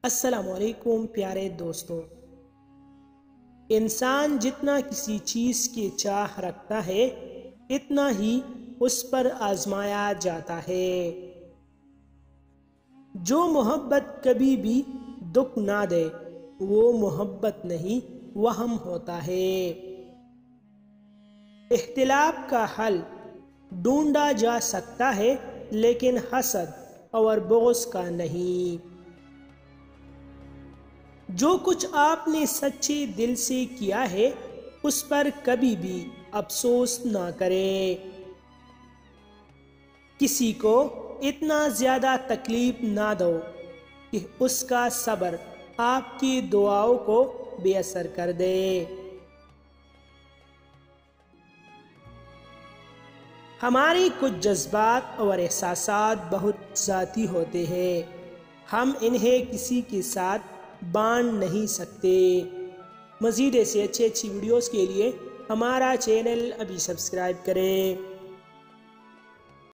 अस्सलामुअलैकुम प्यारे दोस्तों। इंसान जितना किसी चीज़ की चाह रखता है इतना ही उस पर आजमाया जाता है। जो मोहब्बत कभी भी दुख ना दे वो मोहब्बत नहीं वहम होता है। इख्तिलाफ का हल ढूंढा जा सकता है लेकिन हसद और बोझ का नहीं। जो कुछ आपने सच्चे दिल से किया है उस पर कभी भी अफसोस ना करें। किसी को इतना ज्यादा तकलीफ ना दो कि उसका सब्र आपकी दुआओं को बेअसर कर दे। हमारी कुछ जज्बात और एहसासात बहुत ज़ाती होते हैं, हम इन्हें किसी के साथ बांट नहीं सकते। मज़ीद ऐसे अच्छी वीडियोस के लिए हमारा चैनल अभी सब्सक्राइब करें।